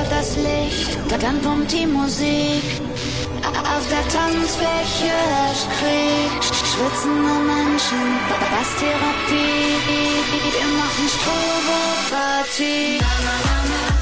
das Licht, dann pumpt die Musik. Auf der Tanzfläche herrscht Krieg, schwitzende Menschen, Basstherapie. Wir machen Stroboparty.